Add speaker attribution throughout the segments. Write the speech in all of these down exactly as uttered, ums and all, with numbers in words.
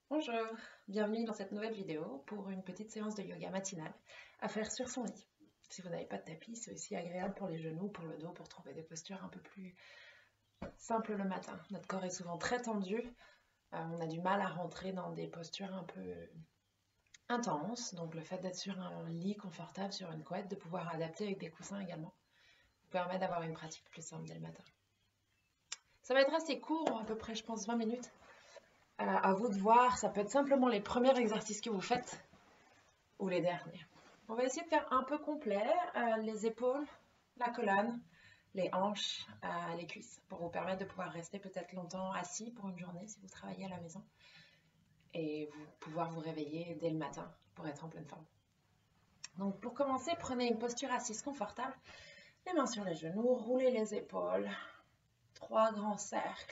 Speaker 1: Bonjour, bienvenue dans cette nouvelle vidéo pour une petite séance de yoga matinale à faire sur son lit. Si vous n'avez pas de tapis, c'est aussi agréable pour les genoux, pour le dos, pour trouver des postures un peu plus simples le matin. Notre corps est souvent très tendu, euh, on a du mal à rentrer dans des postures un peu intenses, donc le fait d'être sur un lit confortable, sur une couette, de pouvoir adapter avec des coussins également, vous permet d'avoir une pratique plus simple dès le matin. Ça va être assez court, à peu près je pense vingt minutes. Euh, à vous de voir, ça peut être simplement les premiers exercices que vous faites ou les derniers. On va essayer de faire un peu complet, euh, les épaules, la colonne, les hanches, euh, les cuisses, pour vous permettre de pouvoir rester peut-être longtemps assis pour une journée si vous travaillez à la maison et vous pouvoir vous réveiller dès le matin pour être en pleine forme. Donc pour commencer, prenez une posture assise confortable, les mains sur les genoux, roulez les épaules, trois grands cercles.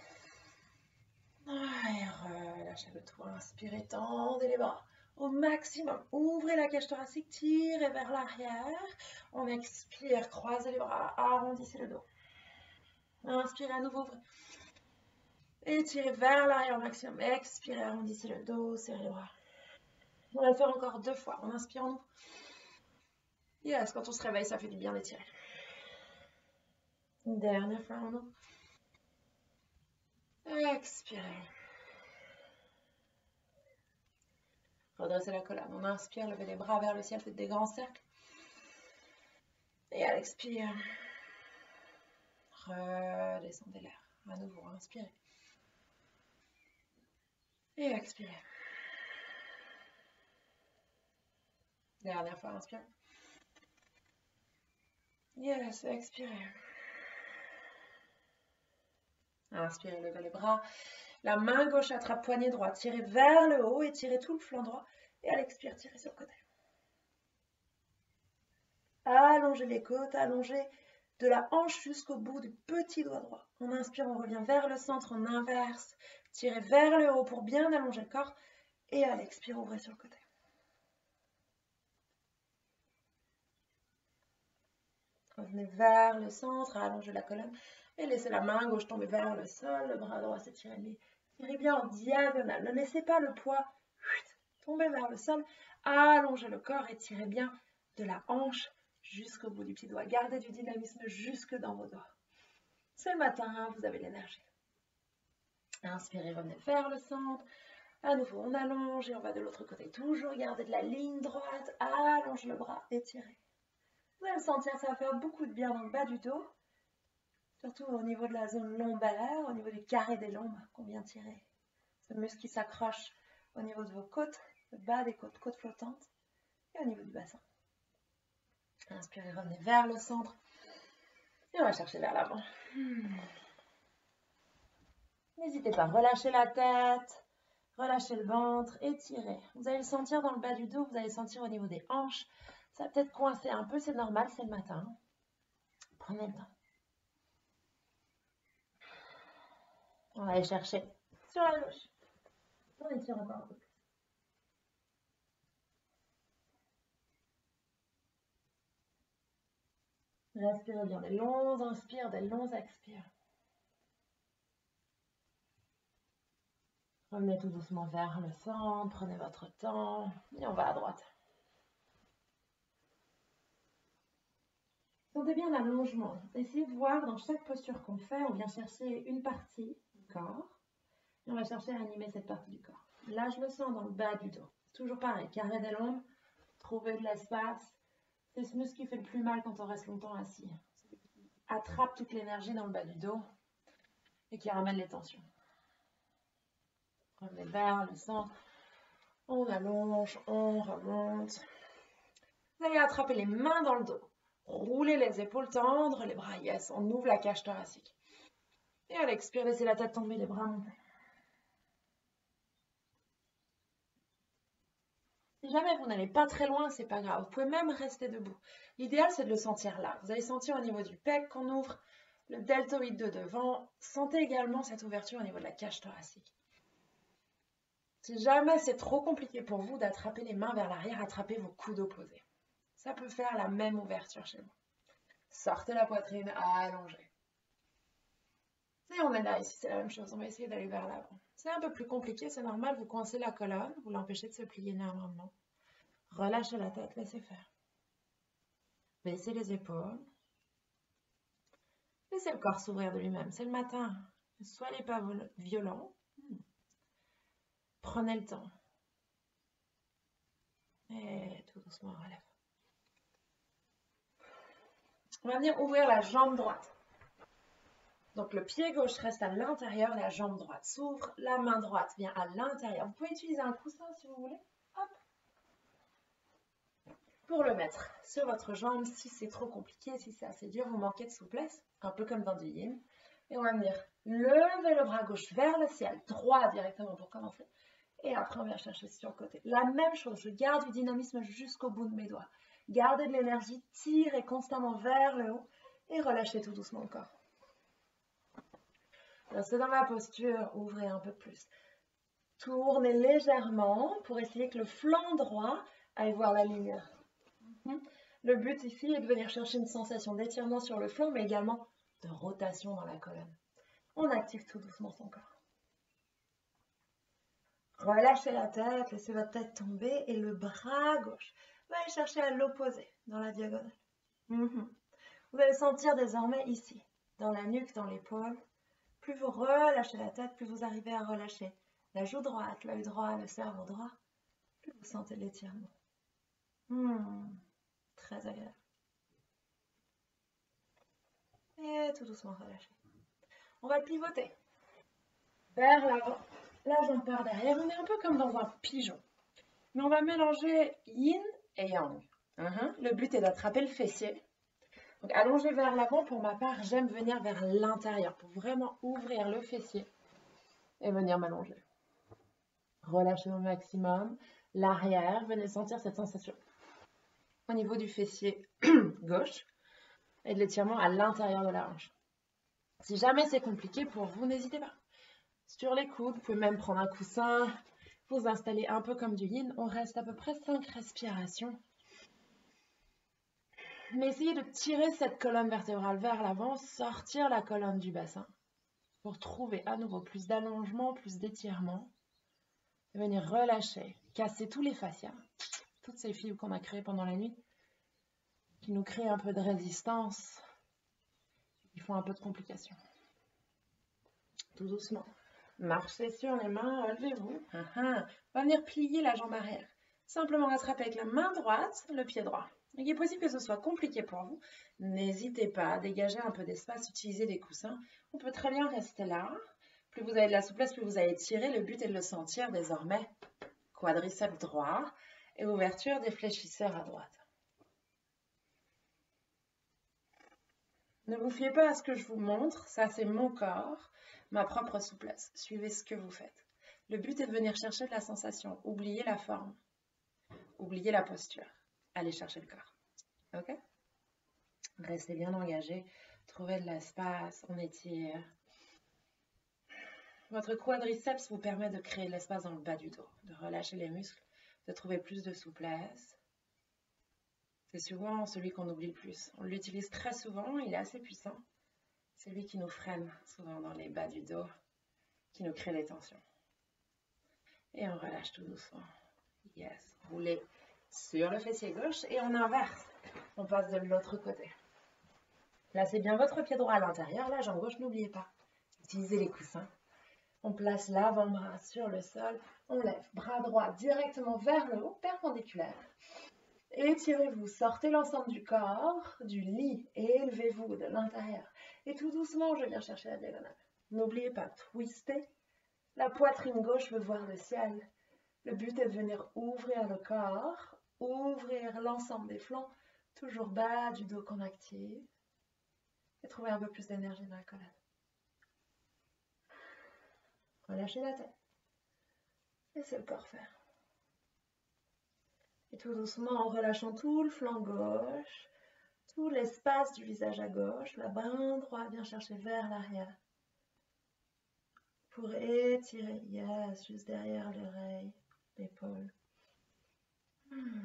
Speaker 1: Et relâchez le tout, inspirez, tendez les bras au maximum. Ouvrez la cage thoracique, tirez vers l'arrière. On expire, croisez les bras, arrondissez le dos. Inspirez à nouveau, ouvrez. Étirez vers l'arrière au maximum. Expirez, arrondissez le dos, serrez les bras. On va le faire encore deux fois. On inspire, on ouvre. Yes, quand on se réveille, ça fait du bien d'étirer. Une dernière fois, on ouvre. Expirez. Redressez la colonne. On inspire, levez les bras vers le ciel, faites des grands cercles. Et à l'expire, redescendez l'air. À nouveau, inspirez. Et expirez. Dernière fois, inspirez. Yes, expirez. Inspirez, levez les bras. La main gauche attrape poignet droit. Tirez vers le haut et tirez tout le flanc droit. Et à l'expire, tirez sur le côté. Allongez les côtes, allongez de la hanche jusqu'au bout du petit doigt droit. On inspire, on revient vers le centre, on inverse. Tirez vers le haut pour bien allonger le corps. Et à l'expire, ouvrez sur le côté. Revenez vers le centre, allongez la colonne. Et laissez la main gauche tomber vers le sol, le bras droit s'étire. Tirez bien en diagonale. Ne laissez pas le poids tomber vers le sol. Allongez le corps et tirez bien de la hanche jusqu'au bout du petit doigt. Gardez du dynamisme jusque dans vos doigts. C'est le matin, vous avez l'énergie. Inspirez, revenez vers le centre. À nouveau, on allonge et on va de l'autre côté. Toujours garder de la ligne droite. Allonge le bras, étirez. Vous allez le sentir, ça va faire beaucoup de bien dans le bas du dos. Surtout au niveau de la zone lombaire, au niveau du carré des lombes qu'on vient tirer. Ce muscle qui s'accroche au niveau de vos côtes, le bas des côtes, côtes flottantes, et au niveau du bassin. Inspirez, revenez vers le centre. Et on va chercher vers l'avant. Hmm. N'hésitez pas, relâchez la tête, relâchez le ventre, étirez. Vous allez le sentir dans le bas du dos, vous allez le sentir au niveau des hanches. Ça va peut-être coincer un peu, c'est normal, c'est le matin. Prenez le temps. On va aller chercher sur la gauche. On étire encore un peu plus. Respirez bien, des longs inspires, des longs expires. Revenez tout doucement vers le centre, prenez votre temps et on va à droite. Sentez bien l'allongement. Essayez de voir dans chaque posture qu'on fait, on vient chercher une partie du corps et on va chercher à animer cette partie du corps. Là, je le sens dans le bas du dos. Toujours pareil, carré des lombes, trouver de l'espace. C'est ce muscle qui fait le plus mal quand on reste longtemps assis. Attrape toute l'énergie dans le bas du dos et qui ramène les tensions. Revenez vers le centre. On allonge, on remonte. Vous allez attraper les mains dans le dos. Roulez les épaules, tendre les bras. Yes, on ouvre la cage thoracique. Et à l'expire, laissez la tête tomber, les bras monter. Si jamais vous n'allez pas très loin, c'est pas grave. Vous pouvez même rester debout. L'idéal, c'est de le sentir là. Vous allez sentir au niveau du pec qu'on ouvre, le deltoïde de devant. Sentez également cette ouverture au niveau de la cage thoracique. Si jamais c'est trop compliqué pour vous d'attraper les mains vers l'arrière, attrapez vos coudes opposés. Ça peut faire la même ouverture chez vous. Sortez la poitrine, allongez. Et on est là, ici, c'est la même chose. On va essayer d'aller vers l'avant. C'est un peu plus compliqué, c'est normal. Vous coincez la colonne, vous l'empêchez de se plier normalement. Relâchez la tête, laissez faire. Baissez les épaules. Laissez le corps s'ouvrir de lui-même. C'est le matin. Ne soyez pas violent. Prenez le temps. Et tout doucement, on relève. On va venir ouvrir la jambe droite. Donc le pied gauche reste à l'intérieur, la jambe droite s'ouvre, la main droite vient à l'intérieur. Vous pouvez utiliser un coussin si vous voulez. Hop. Pour le mettre sur votre jambe, si c'est trop compliqué, si c'est assez dur, vous manquez de souplesse, un peu comme dans du yin. Et on va venir lever le bras gauche vers le ciel, droit directement pour commencer. Et après, on vient chercher sur le côté. La même chose, je garde du dynamisme jusqu'au bout de mes doigts. Gardez de l'énergie, tirez constamment vers le haut et relâchez tout doucement le corps. Restez dans la posture, ouvrez un peu plus. Tournez légèrement pour essayer que le flanc droit aille voir la lumière. Le but ici est de venir chercher une sensation d'étirement sur le flanc, mais également de rotation dans la colonne. On active tout doucement son corps. Relâchez la tête, laissez votre tête tomber et le bras gauche va aller chercher à l'opposé, dans la diagonale. Mm-hmm. Vous allez sentir désormais ici, dans la nuque, dans l'épaule. Plus vous relâchez la tête, plus vous arrivez à relâcher la joue droite, l'œil droit, le cerveau droit, plus vous sentez l'étirement. Mm. Très agréable. Et tout doucement relâchez. On va pivoter vers l'avant. La jambe par derrière, on est un peu comme dans un pigeon. Mais on va mélanger yin et yang. Uh-huh. Le but est d'attraper le fessier. Donc allongez vers l'avant, pour ma part, j'aime venir vers l'intérieur pour vraiment ouvrir le fessier et venir m'allonger. Relâchez au maximum l'arrière, venez sentir cette sensation au niveau du fessier gauche et de l'étirement à l'intérieur de la hanche. Si jamais c'est compliqué pour vous, n'hésitez pas. Sur les coudes, vous pouvez même prendre un coussin, vous installer un peu comme du yin. On reste à peu près cinq respirations. Mais essayez de tirer cette colonne vertébrale vers l'avant, sortir la colonne du bassin pour trouver à nouveau plus d'allongement, plus d'étirement. Et venir relâcher, casser tous les fascias, toutes ces fibres qu'on a créées pendant la nuit, qui nous créent un peu de résistance, qui font un peu de complications. Tout doucement. Marchez sur les mains, relevez-vous. Uh-huh. On va venir plier la jambe arrière. Simplement rattraper avec la main droite le pied droit. Il est possible que ce soit compliqué pour vous. N'hésitez pas à dégager un peu d'espace, utiliser des coussins. On peut très bien rester là. Plus vous avez de la souplesse, plus vous allez tirer. Le but est de le sentir désormais. Quadriceps droit et ouverture des fléchisseurs à droite. Ne vous fiez pas à ce que je vous montre. Ça, c'est mon corps, ma propre souplesse. Suivez ce que vous faites. Le but est de venir chercher de la sensation. Oubliez la forme. Oubliez la posture. Allez chercher le corps. Ok? Restez bien engagé. Trouvez de l'espace. On étire. Votre quadriceps vous permet de créer de l'espace dans le bas du dos, de relâcher les muscles, de trouver plus de souplesse. C'est souvent celui qu'on oublie le plus. On l'utilise très souvent, il est assez puissant. C'est lui qui nous freine souvent dans les bas du dos, qui nous crée des tensions. Et on relâche tout doucement. Yes. Roulez sur le fessier gauche et on inverse. On passe de l'autre côté. Placez bien votre pied droit à l'intérieur, la jambe gauche, n'oubliez pas. Utilisez les coussins. On place l'avant-bras sur le sol. On lève bras droit directement vers le haut, perpendiculaire. Étirez-vous, sortez l'ensemble du corps, du lit, et élevez-vous de l'intérieur. Et tout doucement, je viens chercher la diagonale. N'oubliez pas, twistez. La poitrine gauche veut voir le ciel. Le but est de venir ouvrir le corps, ouvrir l'ensemble des flancs, toujours bas du dos qu'on active, et trouver un peu plus d'énergie dans la colonne. Relâchez la tête. Laissez le corps faire. Et tout doucement, en relâchant tout le flanc gauche, tout l'espace du visage à gauche, la main droite vient chercher vers l'arrière. Pour étirer, yes, juste derrière l'oreille, l'épaule. Hmm.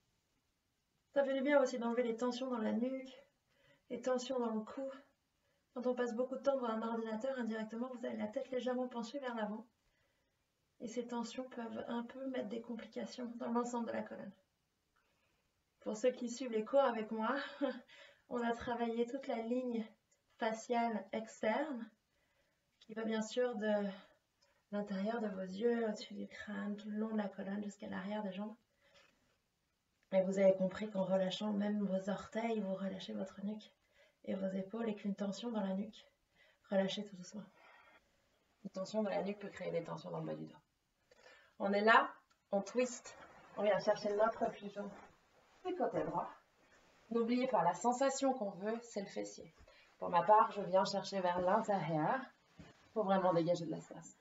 Speaker 1: Ça fait du bien aussi d'enlever les tensions dans la nuque, les tensions dans le cou, Quand on passe beaucoup de temps devant un ordinateur, indirectement, vous avez la tête légèrement penchée vers l'avant. Et ces tensions peuvent un peu mettre des complications dans l'ensemble de la colonne. Pour ceux qui suivent les cours avec moi, on a travaillé toute la ligne faciale externe, qui va bien sûr de l'intérieur de vos yeux, au-dessus du crâne, tout le long de la colonne, jusqu'à l'arrière des jambes. Et vous avez compris qu'en relâchant même vos orteils, vous relâchez votre nuque et vos épaules, et qu'une tension dans la nuque, relâchez tout doucement. Une tension dans la nuque peut créer des tensions dans le bas du dos. On est là, on twist, on vient chercher notre pigeon du côté droit. N'oubliez pas, la sensation qu'on veut, c'est le fessier. Pour ma part, je viens chercher vers l'intérieur pour vraiment dégager de l'espace.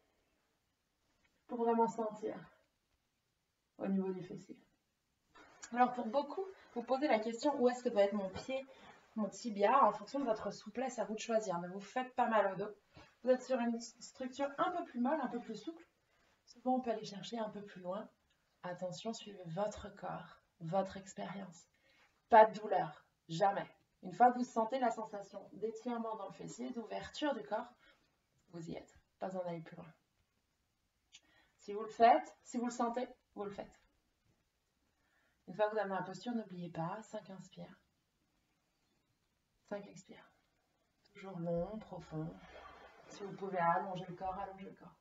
Speaker 1: Pour vraiment sentir au niveau du fessier. Alors pour beaucoup, vous posez la question où est-ce que doit être mon pied, mon tibia, en fonction de votre souplesse, à vous de choisir. Ne vous faites pas mal au dos. Vous êtes sur une structure un peu plus molle, un peu plus souple. Souvent, on peut aller chercher un peu plus loin. Attention, suivez votre corps, votre expérience. Pas de douleur, jamais. Une fois que vous sentez la sensation d'étirement dans le fessier, d'ouverture du corps, vous y êtes. Pas besoin d'aller plus loin. Si vous le faites, si vous le sentez, vous le faites. Une fois que vous avez la posture, n'oubliez pas, cinq inspires, cinq expires. Toujours long, profond. Si vous pouvez allonger le corps, allongez le corps.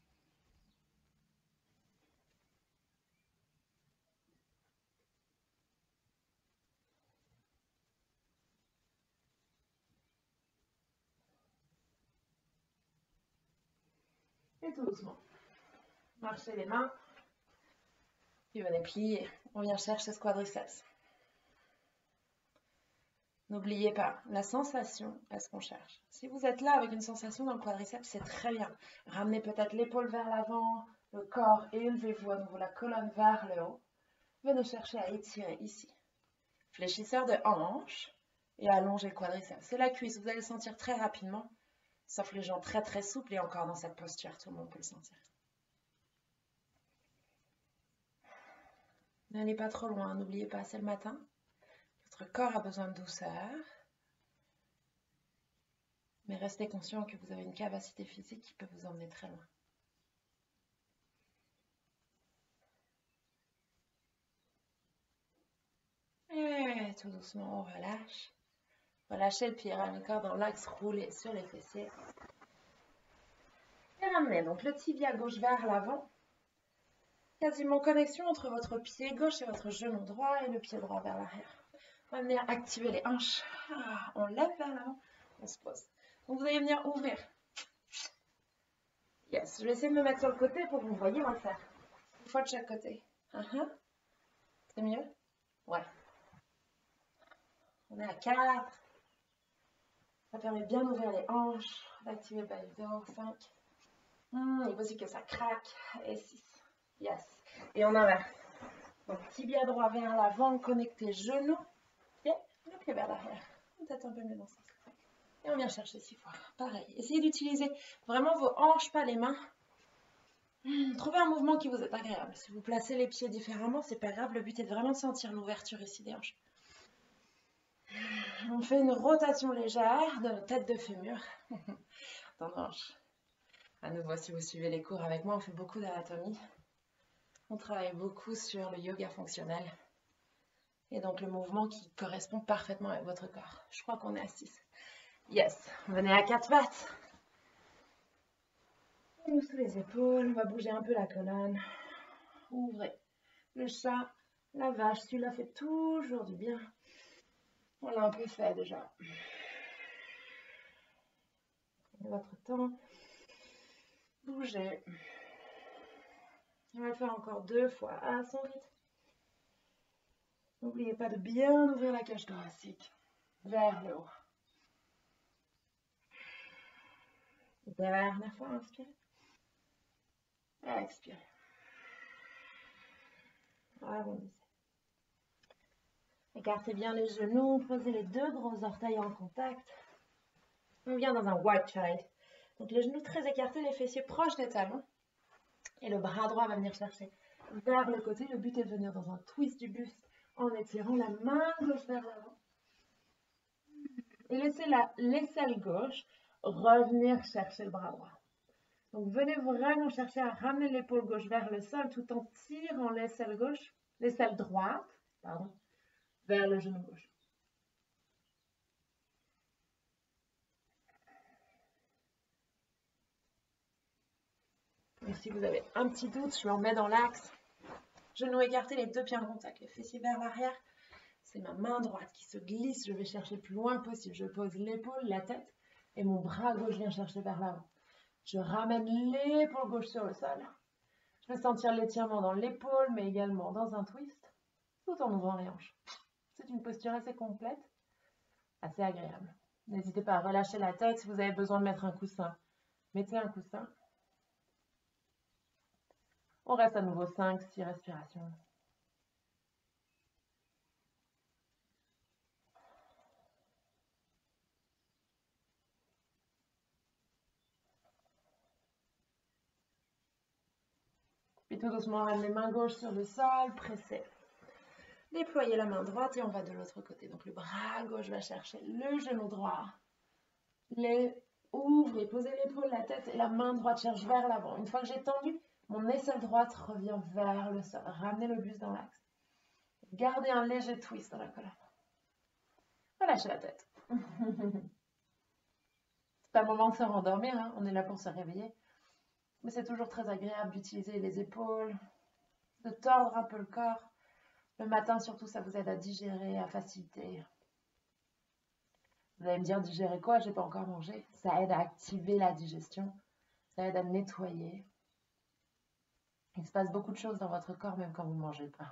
Speaker 1: Et tout doucement. Marchez les mains. Puis venez plier. On vient chercher ce quadriceps. N'oubliez pas, la sensation est ce qu'on cherche. Si vous êtes là avec une sensation dans le quadriceps, c'est très bien. Ramenez peut-être l'épaule vers l'avant, le corps, et élevez-vous à nouveau la colonne vers le haut. Venez chercher à étirer ici. Fléchisseur de hanche et allongez le quadriceps. C'est la cuisse, vous allez le sentir très rapidement, sauf les gens très très souples et encore dans cette posture, tout le monde peut le sentir. N'allez pas trop loin, n'oubliez pas, c'est le matin. Votre corps a besoin de douceur. Mais restez conscient que vous avez une capacité physique qui peut vous emmener très loin. Et tout doucement, on relâche. Relâchez le pied, ramenez le corps dans l'axe, roulez sur les fessiers. Et ramenez donc le tibia gauche vers l'avant. Quasiment connexion entre votre pied gauche et votre genou droit et le pied droit vers l'arrière. On va venir activer les hanches. Ah, on lève vers l'avant, on se pose. Donc vous allez venir ouvrir. Yes, je vais essayer de me mettre sur le côté pour que vous voyez, on va le faire. Une fois de chaque côté. Uh-huh. C'est mieux? Ouais. On est à quatre. Ça permet bien d'ouvrir les hanches, d'activer le bas du dos. cinq. Hmm, il est possible que ça craque. Et six. Yes. Et on inverse. Donc tibia droit vers l'avant, connecté genou. Et le pied vers l'arrière. Peut-être un peu mieux dans ce sens. Et on vient chercher six fois. Pareil. Essayez d'utiliser vraiment vos hanches, pas les mains. Hmm, trouvez un mouvement qui vous est agréable. Si vous placez les pieds différemment, c'est pas grave. Le but est de vraiment sentir l'ouverture ici des hanches. On fait une rotation légère de notre tête de fémur dans nos hanches. À nouveau, si vous suivez les cours avec moi, on fait beaucoup d'anatomie. On travaille beaucoup sur le yoga fonctionnel. Et donc le mouvement qui correspond parfaitement avec votre corps. Je crois qu'on est à six. Yes, venez à quatre pattes. On ouvre sous les épaules, on va bouger un peu la colonne. Ouvrez le chat, la vache, celui-là fait toujours du bien. On l'a un peu fait déjà. Prenez votre temps. Bougez. On va le faire encore deux fois à son rythme. N'oubliez pas de bien ouvrir la cage thoracique vers le haut. Dernière fois, inspirez. Expirez. Arrondissez. Écartez bien les genoux, posez les deux gros orteils en contact. On vient dans un wide child. Donc les genoux très écartés, les fessiers proches des talons. Et le bras droit va venir chercher vers le côté. Le but est de venir dans un twist du buste en étirant la main gauche vers l'avant. Et laissez la, l'aisselle gauche revenir chercher le bras droit. Donc venez vraiment chercher à ramener l'épaule gauche vers le sol tout en tirant l'aisselle gauche, l'aisselle droite, pardon, vers le genou gauche. Et si vous avez un petit doute, je m'en mets dans l'axe. Genou écarté, les deux pieds en contact, les fessiers vers l'arrière. C'est ma main droite qui se glisse, je vais chercher le plus loin possible. Je pose l'épaule, la tête, et mon bras gauche vient chercher vers l'avant. Je ramène l'épaule gauche sur le sol. Je vais sentir l'étirement dans l'épaule, mais également dans un twist, tout en ouvrant les hanches. C'est une posture assez complète, assez agréable. N'hésitez pas à relâcher la tête si vous avez besoin de mettre un coussin. Mettez un coussin. On reste à nouveau cinq, six respirations. Puis tout doucement, ramenez les mains gauches sur le sol, pressez. Déployez la main droite et on va de l'autre côté. Donc le bras gauche va chercher le genou droit. Les... Ouvrez, posez l'épaule, la tête et la main droite cherche vers l'avant. Une fois que j'ai tendu, mon aisselle droite revient vers le sol. Ramenez le buste dans l'axe. Gardez un léger twist dans la colonne. Relâchez la tête. C'est pas le moment de se rendormir, hein. On est là pour se réveiller. Mais c'est toujours très agréable d'utiliser les épaules, de tordre un peu le corps. Le matin, surtout, ça vous aide à digérer, à faciliter. Vous allez me dire, digérer quoi? J'ai pas encore mangé. Ça aide à activer la digestion. Ça aide à nettoyer. Il se passe beaucoup de choses dans votre corps, même quand vous ne mangez pas.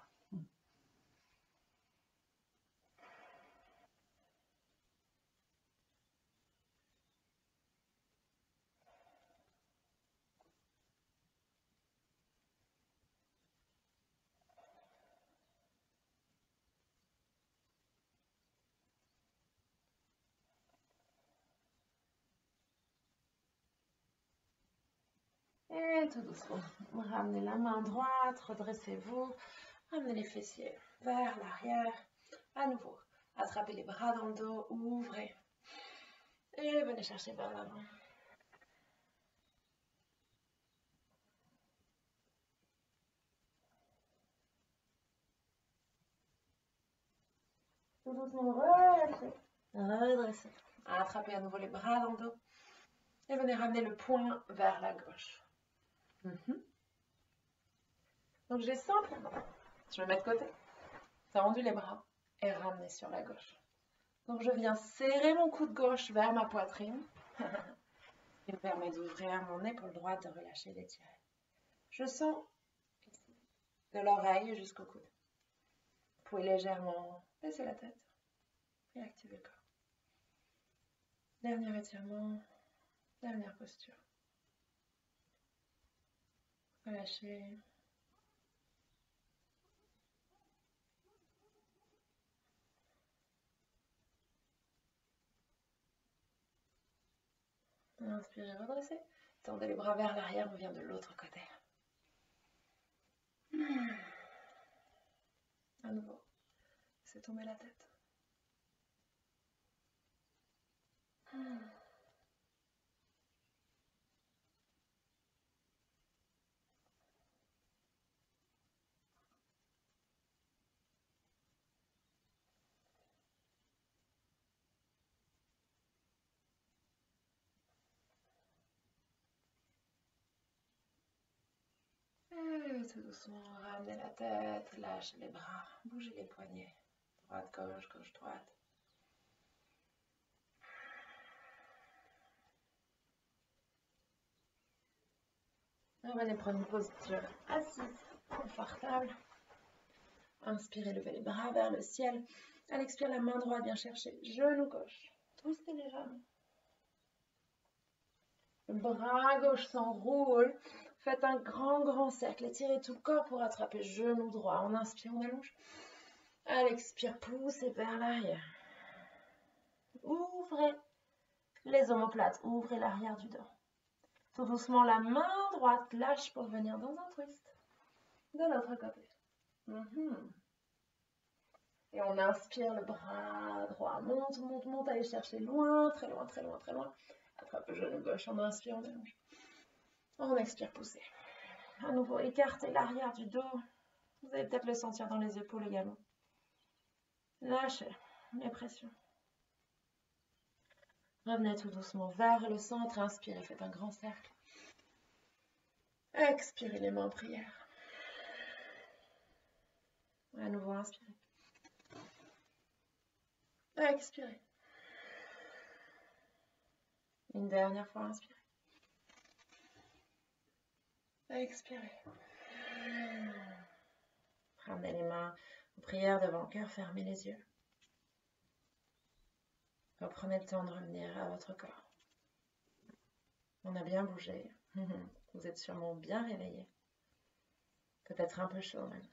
Speaker 1: Et tout doucement, ramenez la main droite, redressez-vous, ramenez les fessiers vers l'arrière. À nouveau, attrapez les bras dans le dos, ouvrez. Et venez chercher vers l'avant. Tout doucement, relâchez, redressez. Attrapez à nouveau les bras dans le dos. Et venez ramener le poing vers la gauche. Mm-hmm. Donc j'ai simplement, je me mets de côté, tendu les bras et ramener sur la gauche. Donc je viens serrer mon coude gauche vers ma poitrine. Il me permet d'ouvrir mon épaule droite, de relâcher, d'étirer. Je sens ici, de l'oreille jusqu'au coude. Vous pouvez légèrement baisser la tête et activer le corps. Dernier étirement, dernière posture. Relâchez. Inspirez, redressez. Tendez les bras vers l'arrière, on vient de l'autre côté. À nouveau, laissez tomber la tête. Et tout doucement, ramenez la tête, lâchez les bras, bougez les poignets. Droite, gauche, gauche, droite. Revenez prendre une posture assise, confortable. Inspirez, levez les bras vers le ciel. À l'expire, la main droite vient chercher genou gauche. Twistez légèrement. Le bras gauche s'enroule. Faites un grand, grand cercle. Étirez tout le corps pour attraper genou droit. On inspire, on allonge. À l'expire, poussez vers l'arrière. Ouvrez les omoplates. Ouvrez l'arrière du dos. Tout doucement, la main droite lâche pour venir dans un twist. De l'autre côté. Mm-hmm. Et on inspire, le bras droit monte, monte, monte, allez chercher loin, très loin, très loin, très loin. Attrape le genou gauche, on inspire, on allonge. On expire, pousser. À nouveau, écartez l'arrière du dos. Vous allez peut-être le sentir dans les épaules également. Lâchez les pressions. Revenez tout doucement vers le centre. Inspirez, faites un grand cercle. Expirez les mains en prière. À nouveau, inspirez. Expirez. Une dernière fois, inspirez. Expirez. Ramenez les mains en prière devant le cœur, fermez les yeux. Reprenez le temps de revenir à votre corps. On a bien bougé. Vous êtes sûrement bien réveillé. Peut-être un peu chaud même.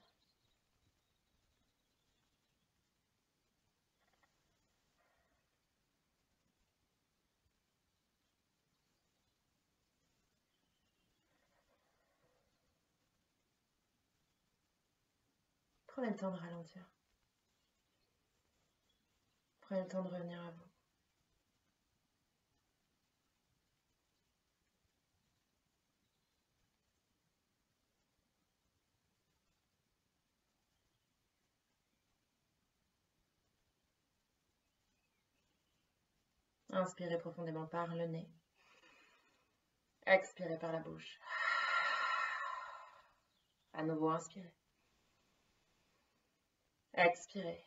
Speaker 1: Prenez le temps de ralentir. Prenez le temps de revenir à vous. Inspirez profondément par le nez. Expirez par la bouche. À nouveau, inspirez. Expirez.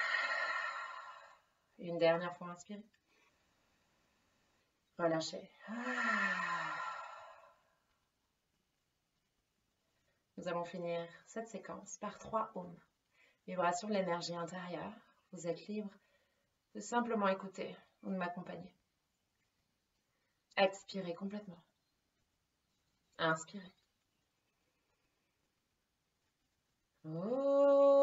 Speaker 1: Une dernière fois, inspirez. Relâchez. Nous allons finir cette séquence par trois ohms. Vibration de l'énergie intérieure. Vous êtes libre de simplement écouter ou de m'accompagner. Expirez complètement. Inspirez. Oh.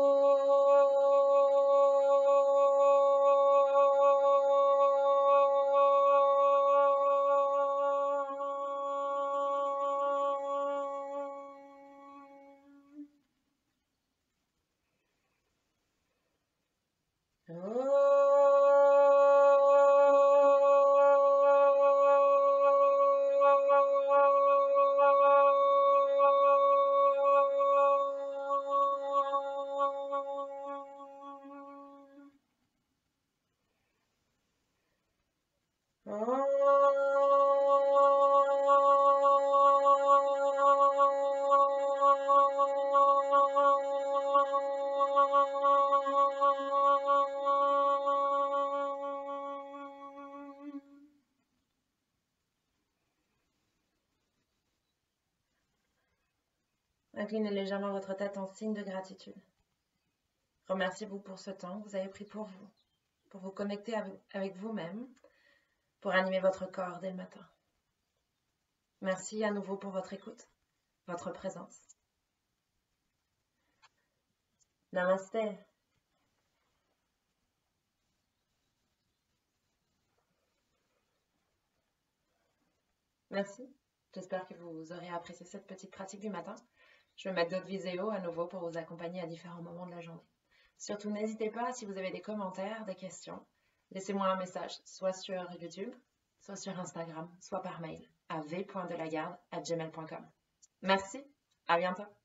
Speaker 1: Inclinez légèrement votre tête en signe de gratitude. Remerciez-vous pour ce temps que vous avez pris pour vous, pour vous connecter avec vous-même, pour animer votre corps dès le matin. Merci à nouveau pour votre écoute, votre présence. Namasté. Merci. J'espère que vous aurez apprécié cette petite pratique du matin. Je vais mettre d'autres vidéos à nouveau pour vous accompagner à différents moments de la journée. Surtout, n'hésitez pas, si vous avez des commentaires, des questions, laissez-moi un message, soit sur YouTube, soit sur Instagram, soit par mail, à v point delagarde arobase gmail point com. Merci, à bientôt.